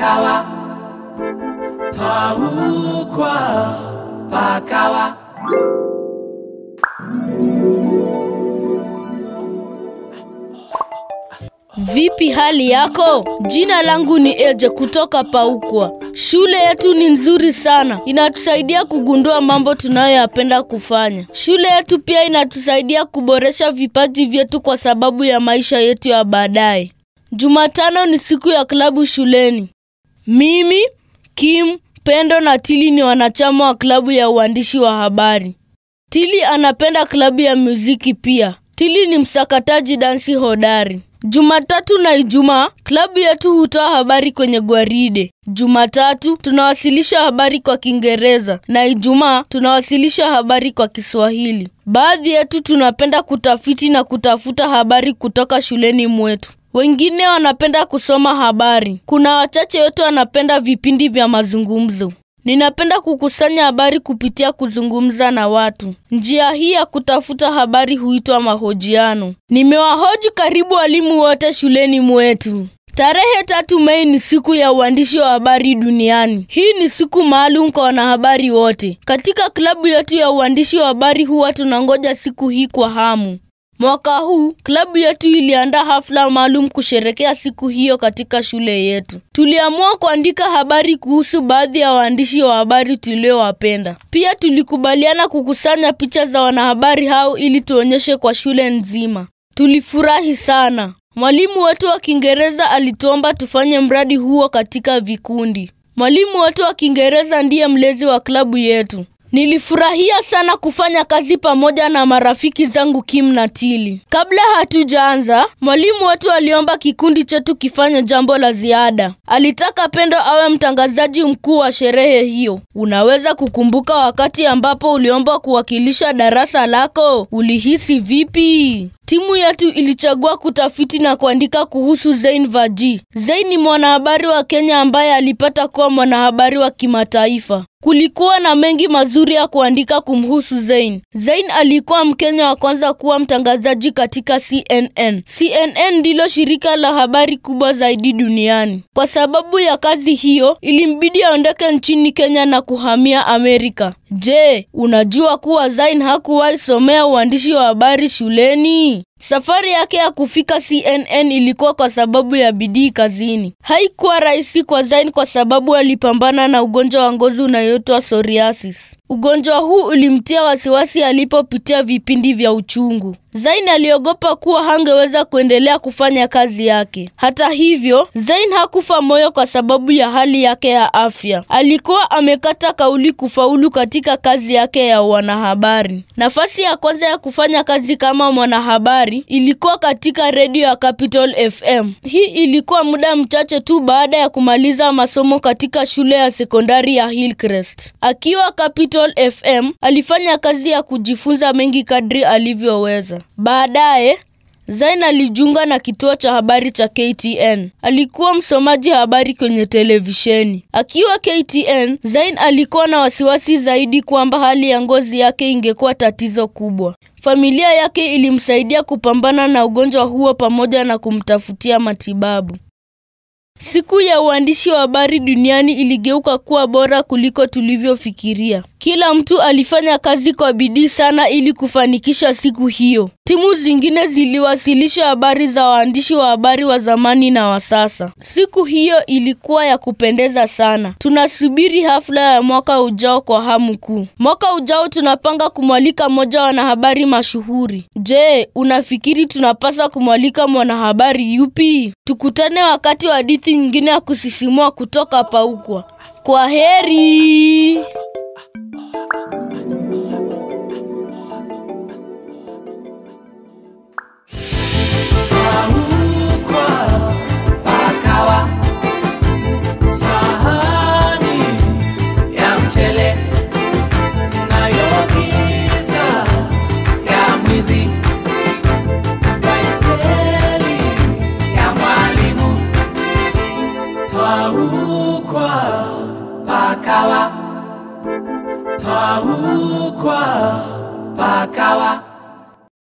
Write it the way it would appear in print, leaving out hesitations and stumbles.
pakawa paukwa pakawa. Vipi hali yako? Jina langu ni Eje kutoka Paukwa. Shule yetu ni nzuri sana. Inatusaidia kugundua mambo tunayoyapenda kufanya. Shule yetu pia inatusaidia kuboresha vipaji vyetu kwa sababu ya maisha yetu ya baadaye. Jumatano ni siku ya klabu shuleni. Mimi, Kim, Pendo na Tili ni wanachama wa klabu ya uandishi wa habari. Tili anapenda klabu ya muziki pia. Tili ni msakataji dansi hodari. Jumatatu na Ijumaa, klabu yetu hutoa habari kwenye gwaride. Jumatatu tunawasilisha habari kwa Kiingereza na Ijumaa tunawasilisha habari kwa Kiswahili. Baadhi yetu tunapenda kutafiti na kutafuta habari kutoka shuleni mwetu. Wengine wanapenda kusoma habari. Kuna wachache wetu wanapenda vipindi vya mazungumzo. Ninapenda kukusanya habari kupitia kuzungumza na watu. Njia hii ya kutafuta habari huitwa mahojiano. Nimewahoji karibu walimu wote shuleni mwetu. Tarehe 3 Mei ni siku ya uandishi wa habari duniani. Hii ni siku maalum kwa wanahabari wote. Katika klabu yetu ya uandishi wa habari huwa tunangoja siku hii kwa hamu. Mwaka huu, klabu yetu iliandaa hafla maalum kusherehekea siku hiyo katika shule yetu. Tuliamua kuandika habari kuhusu baadhi ya waandishi wa habari tuliowapenda. Pia tulikubaliana kukusanya picha za wanahabari hao ili tuonyeshe kwa shule nzima. Tulifurahi sana. Mwalimu wetu wa Kiingereza alituomba tufanye mradi huo katika vikundi. Mwalimu wetu wa Kiingereza ndiye mlezi wa klabu yetu. Nilifurahia sana kufanya kazi pamoja na marafiki zangu Kim na Tili. Kabla hatujaanza, mwalimu wetu aliomba kikundi chetu kifanye jambo la ziada. Alitaka Pendo awe mtangazaji mkuu wa sherehe hiyo. Unaweza kukumbuka wakati ambapo uliomba kuwakilisha darasa lako? Ulihisi vipi? Timu yetu ilichagua kutafiti na kuandika kuhusu Zain Vaji. Zain ni mwanahabari wa Kenya ambaye alipata kuwa mwanahabari wa kimataifa. Kulikuwa na mengi mazuri ya kuandika kumhusu Zain. Zain alikuwa Mkenya wa kwanza kuwa mtangazaji katika CNN. CNN ndilo shirika la habari kubwa zaidi duniani. Kwa sababu ya kazi hiyo, ilimbidi aondoke nchini Kenya na kuhamia Amerika. Je, unajua kuwa Zain hakuwahi somea uandishi wa habari shuleni? Safari yake ya kufika CNN ilikuwa kwa sababu ya bidii kazini. Haikuwa rahisi kwa Zain kwa sababu alipambana na ugonjwa wa ngozi unaoitwa psoriasis. Ugonjwa huu ulimtia wasiwasi alipopitia vipindi vya uchungu. Zain aliogopa kuwa hangeweza kuendelea kufanya kazi yake. Hata hivyo, Zain hakufa moyo kwa sababu ya hali yake ya afya. Alikuwa amekata kauli kufaulu katika kazi yake ya wanahabari. Nafasi ya kwanza ya kufanya kazi kama mwanahabari ilikuwa katika redio ya Capital FM. Hii ilikuwa muda mchache tu baada ya kumaliza masomo katika shule ya sekondari ya Hillcrest. Akiwa Capital FM, alifanya kazi ya kujifunza mengi kadri alivyoweza. Baadaye, Zain alijiunga na kituo cha habari cha KTN. Alikuwa msomaji habari kwenye televisheni. Akiwa KTN, Zain alikuwa na wasiwasi zaidi kwamba hali ya ngozi yake ingekuwa tatizo kubwa. Familia yake ilimsaidia kupambana na ugonjwa huo pamoja na kumtafutia matibabu. Siku ya uandishi wa habari duniani iligeuka kuwa bora kuliko tulivyofikiria. Kila mtu alifanya kazi kwa bidii sana ili kufanikisha siku hiyo. Timu zingine ziliwasilisha habari za waandishi wa habari wa zamani na wa sasa. Siku hiyo ilikuwa ya kupendeza sana. Tunasubiri hafla ya mwaka ujao kwa hamu kuu. Mwaka ujao tunapanga kumwalika mmoja wa wanahabari mashuhuri. Je, unafikiri tunapaswa kumwalika mwanahabari yupi? Tukutane wakati wa hadithi nyingine ya kusisimua kutoka Paukwa. Kwaheri. Paukwa pakawa